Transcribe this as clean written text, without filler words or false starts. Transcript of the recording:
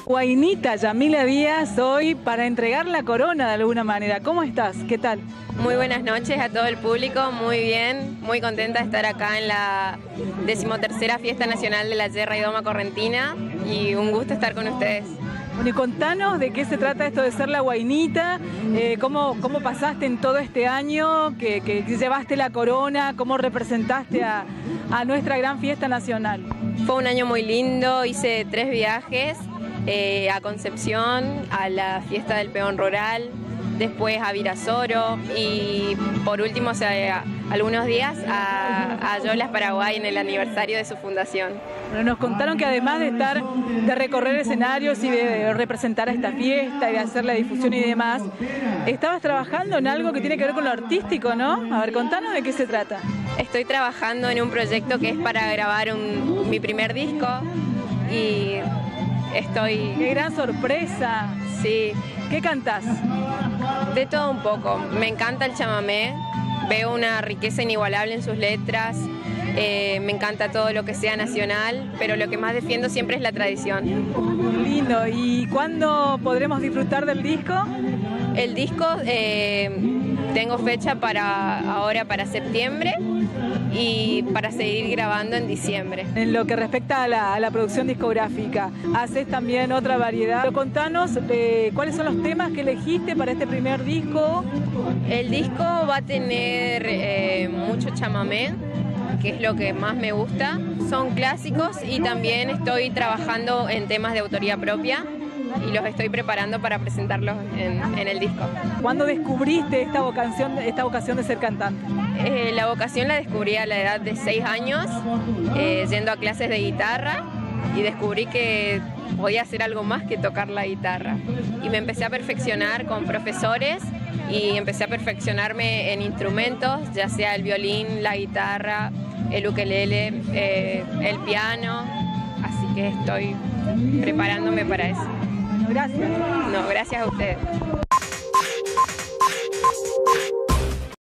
Huaynita Yamila Díaz hoy para entregar la corona de alguna manera. ¿Cómo estás? ¿Qué tal? Muy buenas noches a todo el público, muy bien, muy contenta de estar acá en la 13ª Fiesta Nacional de la Yerra y Doma Correntina y un gusto estar con ustedes. Bueno, y contanos de qué se trata esto de ser la Huaynita, cómo pasaste en todo este año, que llevaste la corona, cómo representaste a nuestra gran fiesta nacional. Fue un año muy lindo, hice 3 viajes, a Concepción, a la fiesta del peón rural, después a Virasoro y por último, algunos días a Yolas, Paraguay, en el aniversario de su fundación. Bueno, nos contaron que además de recorrer escenarios y de representar a esta fiesta y de hacer la difusión y demás, estabas trabajando en algo que tiene que ver con lo artístico, ¿no? A ver, contanos de qué se trata. Estoy trabajando en un proyecto que es para grabar mi primer disco y estoy... ¡Qué gran sorpresa! Sí. ¿Qué cantás? De todo un poco. Me encanta el chamamé, veo una riqueza inigualable en sus letras, me encanta todo lo que sea nacional, pero lo que más defiendo siempre es la tradición. Lindo. ¿Y cuándo podremos disfrutar del disco? El disco tengo fecha ahora para septiembre y para seguir grabando en diciembre. En lo que respecta a la producción discográfica, haces también otra variedad. Pero contanos cuáles son los temas que elegiste para este primer disco. El disco va a tener mucho chamamé, que es lo que más me gusta. Son clásicos y también estoy trabajando en temas de autoría propia y los estoy preparando para presentarlos en el disco. ¿Cuándo descubriste esta vocación de ser cantante? La vocación la descubrí a la edad de 6 años, yendo a clases de guitarra, y descubrí que podía hacer algo más que tocar la guitarra. Y me empecé a perfeccionar con profesores y empecé a perfeccionarme en instrumentos, ya sea el violín, la guitarra, el ukelele, el piano, así que estoy preparándome para eso. Gracias. No, gracias a ustedes.